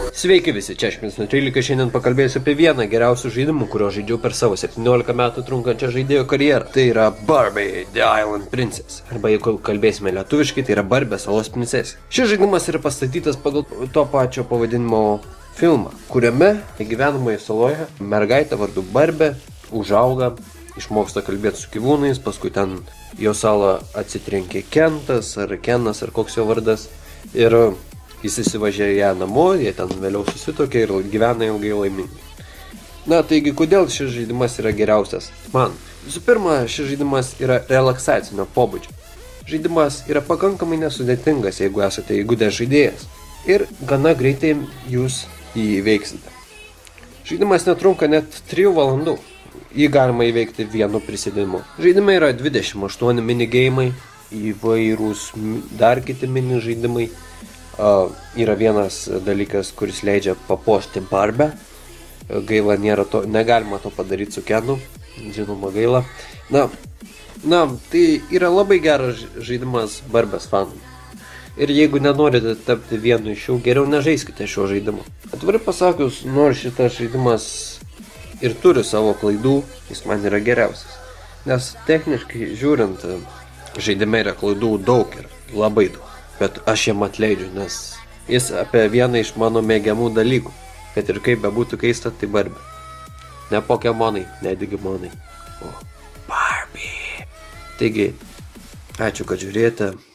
Sveiki visi, čia Šmins13, šiandien pakalbėsiu apie vieną geriausių žaidimų, kurio žaidžiau per savo 17 metų trunkančią žaidėjo karjerą. Tai yra Barbie The Island Princess, arba jeigu kalbėsime lietuviškai, tai yra Barbė salos princesė. Šis žaidimas yra pastatytas pagal to pačio pavadinimo filmą, kuriame gyvenamoje saloje mergaitė vardu Barbė užauga, išmoksta kalbėti su gyvūnais, paskui ten jo salą atsitrenkė Kentas ar Kenas ar koks jo vardas ir jis įsivažiavo ją namo, jie ten vėliau susitokė ir gyvena ilgai laimingai. Na, taigi, kodėl šis žaidimas yra geriausias man? Visų pirma, šis žaidimas yra relaksacinio pobūdžio. Žaidimas yra pakankamai nesudėtingas, jeigu esate įgudęs žaidėjas. Ir gana greitai jūs jį įveiksite. Žaidimas netrunka net 3 valandų. Jį galima įveikti vienu prisidėjimu. Žaidimai yra 28 minigeimai, įvairūs dar kiti mini žaidimai. Yra vienas dalykas, kuris leidžia papuošti Barbę. Gaila, negalima to padaryti su Kenu, žinoma gaila. Na, tai yra labai geras žaidimas Barbės fanų. Ir jeigu nenorite tapti vienu iš jų, geriau nežaiskite šio žaidimo. Atvirai pasakius, nors šitas žaidimas ir turi savo klaidų, jis man yra geriausias. Nes techniškai žiūrint, žaidime yra klaidų daug ir labai daug. Bet aš jam atleidžiu, nes jis apie vieną iš mano mėgiamų dalykų. Kad ir kaip bebūtų keista, tai Barbė. Ne Pokemonai, ne Digimonai, o Barbie. Taigi, ačiū, kad žiūrėjote.